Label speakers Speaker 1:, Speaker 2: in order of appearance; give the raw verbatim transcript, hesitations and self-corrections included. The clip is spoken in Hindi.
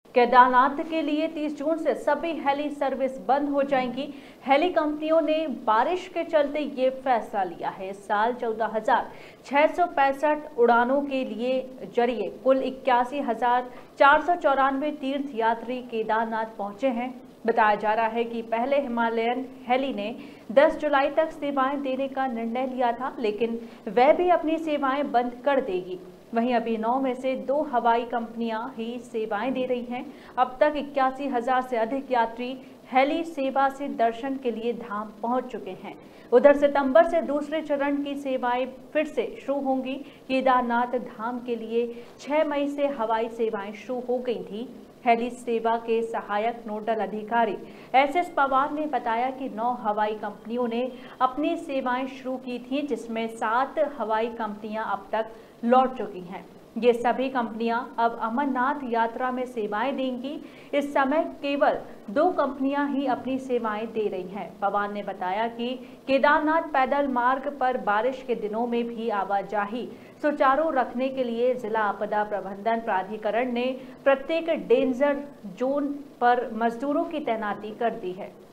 Speaker 1: केदारनाथ के लिए तीस जून से सभी हेली सर्विस बंद हो जाएंगी। हेली कंपनियों ने बारिश के चलते ये फैसला लिया है। इस साल चौदह हजार छह सौ पैंसठ उड़ानों के लिए जरिए कुल इक्यासी हजार चार सौ चौरानवे तीर्थ यात्री केदारनाथ पहुंचे हैं। बताया जा रहा है कि पहले हिमालयन हेली ने दस जुलाई तक सेवाएं देने का निर्णय लिया था, लेकिन वह भी अपनी सेवाएं बंद कर देगी। वहीं अभी नौ में से दो हवाई कंपनियां ही सेवाएं दे रही हैं। अब तक इक्यासी हजार से अधिक यात्री हेली सेवा से दर्शन के लिए धाम पहुंच चुके हैं। उधर सितंबर से दूसरे चरण की सेवाएं फिर से शुरू होंगी। केदारनाथ धाम के लिए छह मई से हवाई सेवाएं शुरू हो गई थी। हेली सेवा के सहायक नोडल अधिकारी एस एस पवार ने बताया कि नौ हवाई कंपनियों ने अपनी सेवाएं शुरू की थी, जिसमें सात हवाई कंपनियां अब तक लौट चुकी हैं। ये सभी कंपनियां अब अमरनाथ यात्रा में सेवाएं देंगी। इस समय केवल दो कंपनियां ही अपनी सेवाएं दे रही हैं। पवार ने बताया कि केदारनाथ पैदल मार्ग पर बारिश के दिनों में भी आवाजाही सुचारू रखने के लिए जिला आपदा प्रबंधन प्राधिकरण ने प्रत्येक डेंजर जोन पर मजदूरों की तैनाती कर दी है।